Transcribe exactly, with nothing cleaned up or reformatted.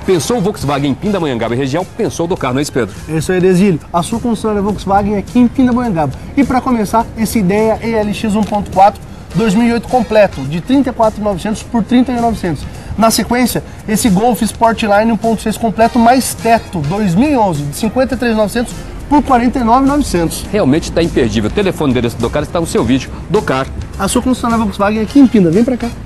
Pensou o Volkswagen em Pindamonhangaba e região? Pensou do carro, não é isso, Pedro? Isso aí, Desílio. A sua concessionária Volkswagen aqui em Pindamonhangaba. E para começar, esse Ideia E L X um ponto quatro dois mil e oito completo, de trinta e quatro mil e novecentos por trinta mil e novecentos. Na sequência, esse Golf Sportline um ponto seis completo mais teto, dois mil e onze, de cinquenta e três mil e novecentos por quarenta e nove mil e novecentos. Realmente está imperdível. O telefone desse do cara está no seu vídeo. Do Car. A sua concessionária Volkswagen aqui em Pinda. Vem para cá.